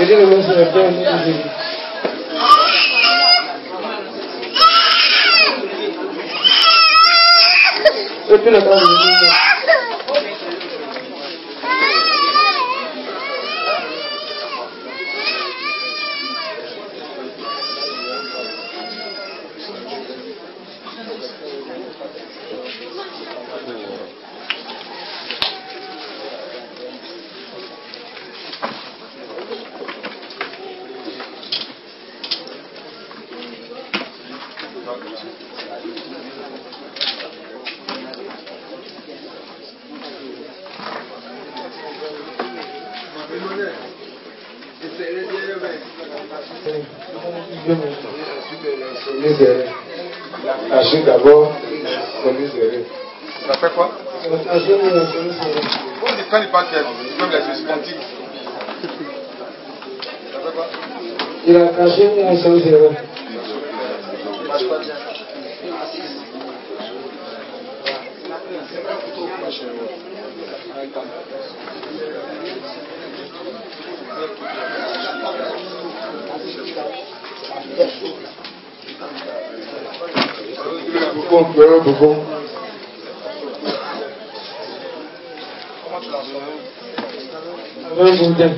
Tâchez d'abord de misérer. Ça fait quoi? Quand il parle, c'est comme les spontiques. Ça fait quoi? Il a caché mon zéro. Marche pas bien. Beaucoup. Comment tu l'as fait? Avec Boudin.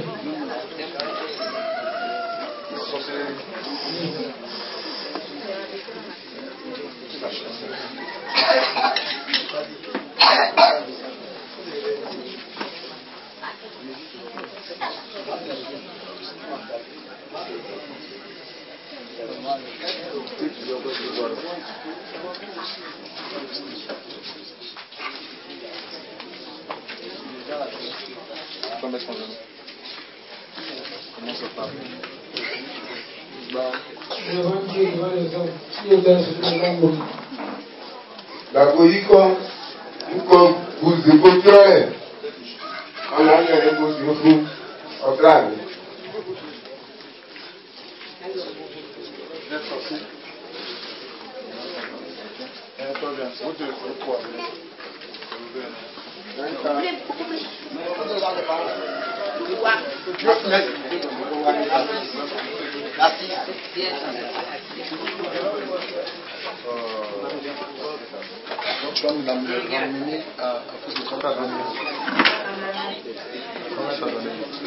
Comment ça parle? La Goïko, comme vous écoutez, on a un émotion au crâne. Tu vas nous l'amener à cause de ton père. Comment ça donne?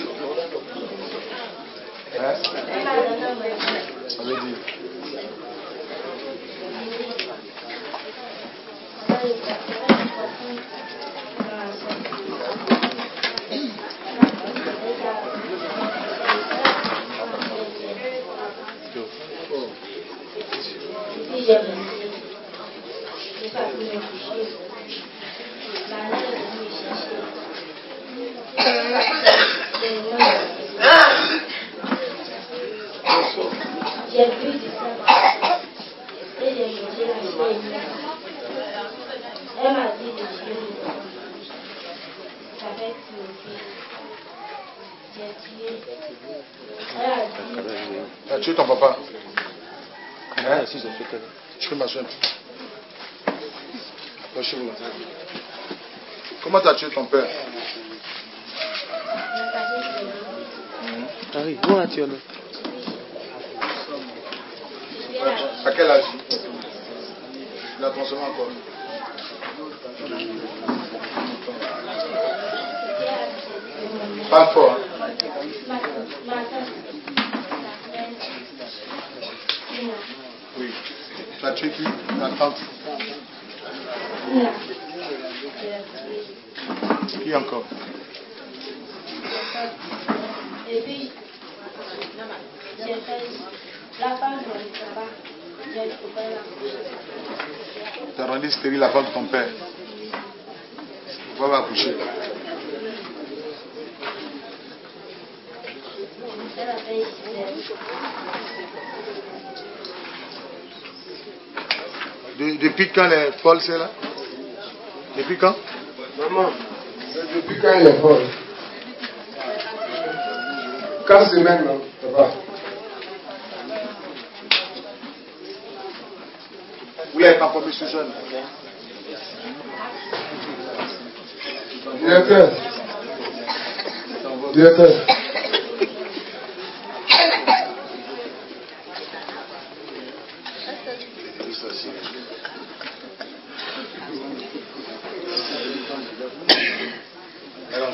Hein? Ça veut dire. J'ai vu du sang et j'ai mangé la chair. Elle m'a dit de tuer avec le fils. J'ai tué. Elle a dit. Tu as tué ton papa? Hein? Je fais ma soeur. Approchez-vous là. Comment tu as tué ton père? Allez, où as-tu allé? À quel âge? Il a consommé encore. Pas fort. Hein? Oui. Tu as tué qui? La tante. Qui encore? Et puis, j'ai fait la femme de mon papa. J'ai coupé la couche. Tu as rendu stérile la femme de ton père. Pourquoi va accoucher? Elle a fait Depuis quand les folles c'est là? Depuis quand? Maman, depuis quand elle est folle? 4 semaines, non, papa. Vous l'avez pas promis ce jeune? Directeur.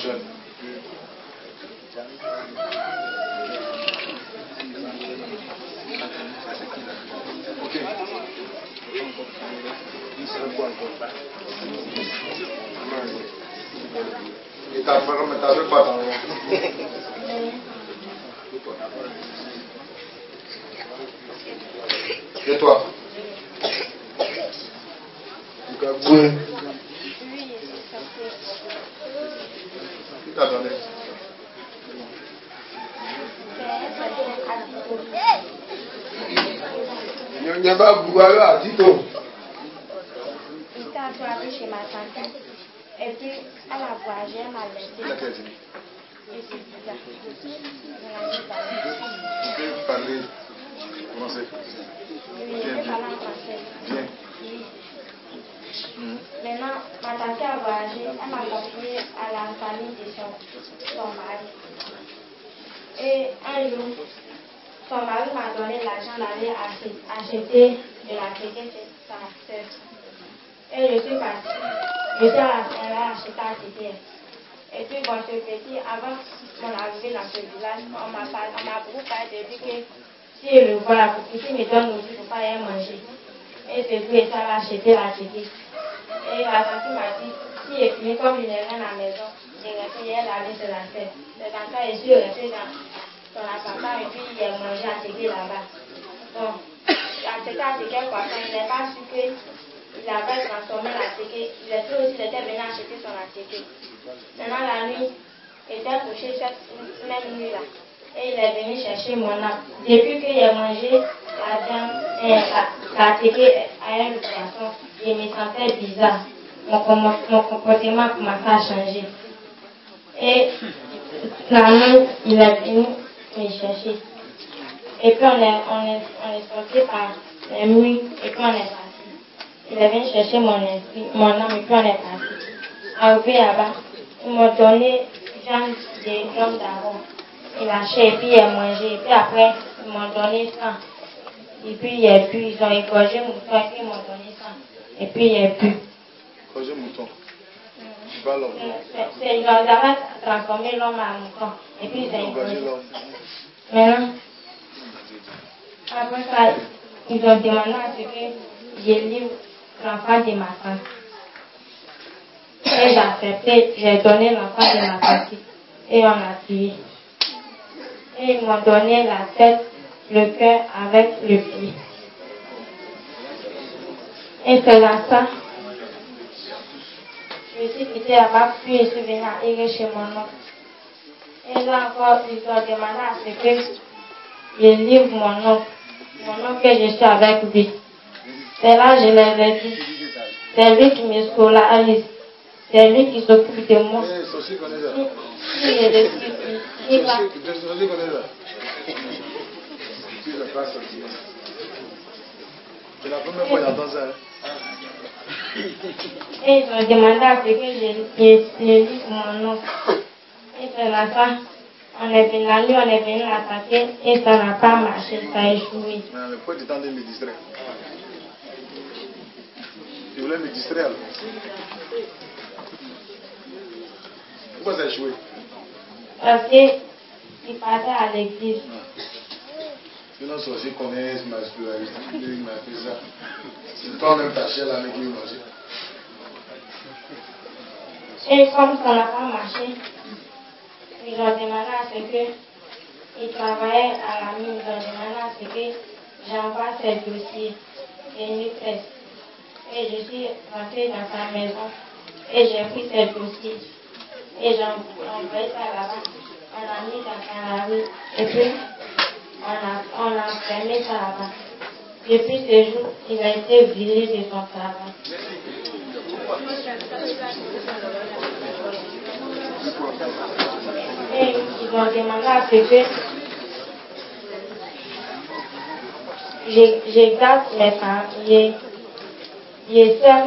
enchaîne. Ok. Et t'as fait quoi dans le Et toi? Gaboué. Qui t'a donné? Il n'y a pas beaucoup à Tito. Il était attrapé chez ma tante. Et puis, elle a voyagé, elle m'a laissé. Et c'est bizarre. Tu peux parler français? Oui, je peux parler en français. Bien. Oui. Maintenant, ma tante a voyagé, elle m'a confié à la famille de son mari. Et un jour, son mari m'a donné l'argent d'aller acheter de la télé chez sa soeur. Et je suis partie. Je suis allée acheter la télé. Et puis, bon, ce petit, avant mon arrivée dans ce village, on m'a beaucoup parlé de lui que si je le vois, la petite me donne aussi pour pas y manger. Et c'est lui qui a acheté la télé. Et la tante m'a dit, si je finis comme je n'ai rien à la maison, je reste hier d'aller sur la fête. C'est dans ça que je suis restée dans la papa et puis j'ai mangé à télé là-bas. Bon, la télé à télé, il n'est pas su qu'il avait transformé la télé. Il était venu acheter son télé. Maintenant, la nuit, il était couché cette même nuit-là. Et il est venu chercher mon âme. Depuis que j'ai mangé la télé à une façon, je me sentais bizarre. Mon comportement commençait à changer. Et la nuit, il est venu me chercher. Et puis on est sorti par la nuit et puis on est parti. Il est venu chercher mon âme et puis on est parti. Arrivé là-bas, ils m'ont donné viande des hommes d'avant. Il a acheté et puis il a mangé. Et puis après, ils m'ont donné ça. Et puis il a bu. Ils ont égorgé mon mouton et puis ils m'ont donné ça. Et puis il a bu. Égorgé mouton. Pas l'homme. Ils ont d'abord transformé l'homme en mouton. Et puis ils ont égorgé l'homme. Maintenant, après ça, ils ont demandé à ce que je livre l'enfant de ma tante. Et j'ai accepté, j'ai donné l'enfant de ma tante. Et on a tué. Et ils m'ont donné la tête, le cœur avec le pied. Et c'est là ça. Je suis quitté là-bas, puis je suis venue à Ire chez mon oncle. Et là encore, ils ont demandé à ce que je livre mon oncle. Mon oncle, que je suis avec lui. C'est là je leur ai dit. C'est lui qui me scolarise. C'est lui qui s'occupe de moi. Sophie connaît ça. Si je le suis, il va. Sophie connaît ça. Tu ne pas sortir. C'est la première fois que j'entends ça. Et ils ont demandé à ce que je livre mon oncle. Et c'est là ça. On est venu la nuit, on est venu l'attaquer et ça n'a pas marché, ça a échoué. Mais pourquoi tu tentais de me distraire? Tu voulais me distraire alors? Pourquoi ça a échoué? Parce qu'il partait à l'église. Sinon, sorciers connaissent ma spiritualité, il m'a fait ça. C'est toi-même ta chair là, mais qui veut manger. Et comme ça n'a pas marché, ils ont demandé à ce que il travaillait à la mine, ils ont demandé à ce que j'envoie ses dossiers et une presse. Et je suis rentrée dans sa maison et j'ai pris ses dossiers et j'ai envoyé ça là-bas. On l'a mis dans la rue et puis on a fermé ça là-bas. Depuis ce jour, il a été viré de son travail. Et ils ont demandé à ce que je garde mes parents. Je seul.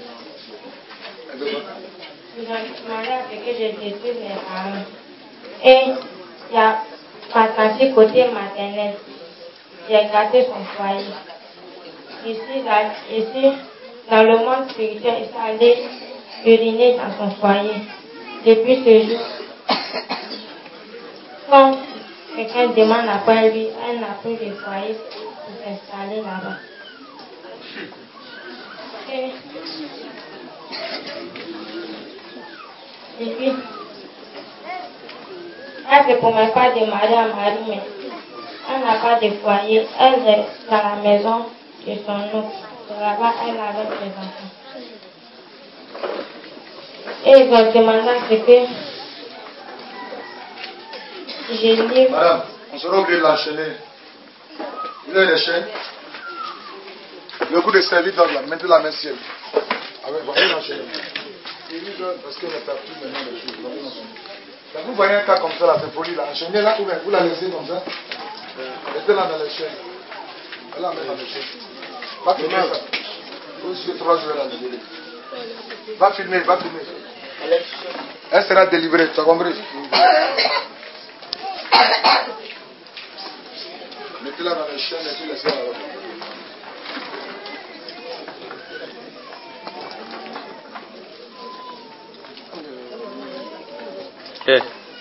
Ils ont demandé à ce que je détruise mes parents. Et il y a ma tante côté maternel. J'ai gardé son foyer. Ici, dans le monde spirituel, il s'est allé uriner dans son foyer. depuis ce jour, quand quelqu'un demande après lui, elle n'a plus de foyer pour s'installer là-bas. Et puis, elle ne promet pas de marier à Marie, mais elle n'a pas de foyer. Elle est dans la maison de son oncle. Là-bas, elle avait ses enfants. Et ils ont demandé à ce que je livre. Madame, on sera obligé de l'enchaîner. Vous avez les chaînes? Le coup de service, mettez la main sur elle. Voyez l'enchaîner. Parce qu'elle n'a pas plus maintenant les choses. Quand vous voyez un cas comme ça, là, c'est poli, là, enchaînez-la ou bien vous la laissez comme ça. Mettez-la dans les chaînes. Elle la met dans les chaînes. Va filmer ça. Vous suivez 3 jours à la délivrée. Va filmer, va filmer. Elle sera délivrée, tu as compris? Mettez-la dans les chaînes et puis laissez-la là. Eh.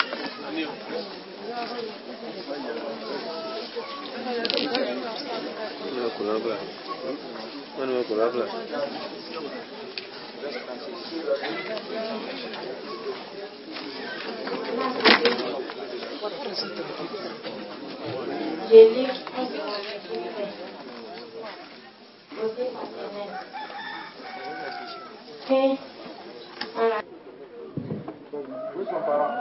Je lis un côté paternel. Et Où sont les parents?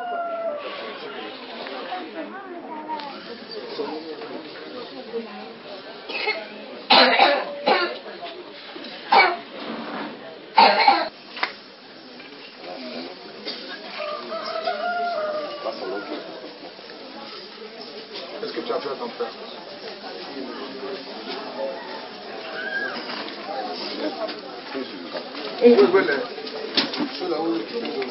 Qu'est-ce que tu as fait à ton père? Oui, c'est là où tu fais de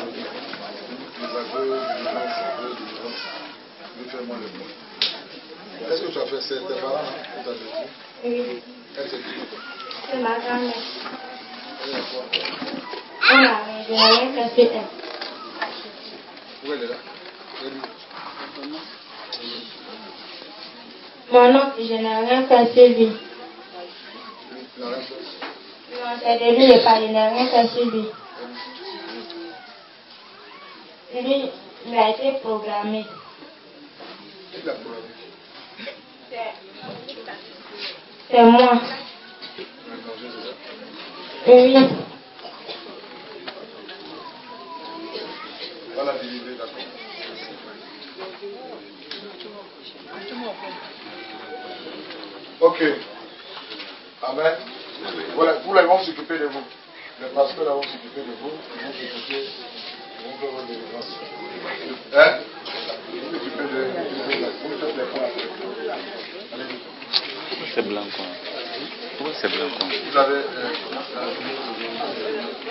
Qu'est-ce que tu as fait? C'est tes parents qui t'ont dit? oui, Elle s'est dit. c'est ma grand-mère. Elle est quoi? Je n'ai rien fait sur elle. Où elle est là? Mon oncle, je n'ai rien fait sur lui. Il n'a rien fait. Non, c'est de lui, je n'ai rien fait sur lui. Lui, il a été programmé. Qui l'a programmé? C'est moi. C'est Oui. pas la délivrer, d'accord. Ok. Amen. Voilà, vous là, ils vont s'occuper de vous. Les pasteurs là vont s'occuper de vous. Ils vont s'occuper. Ils vont faire votre délivrance. Hein? Ils vont s'occuper de vous. C'est blanc quoi. Pourquoi c'est blanc quoi? Vous avez.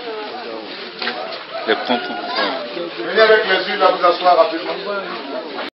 Les pompons. Venez avec les yeux là, vous asseoir rapidement.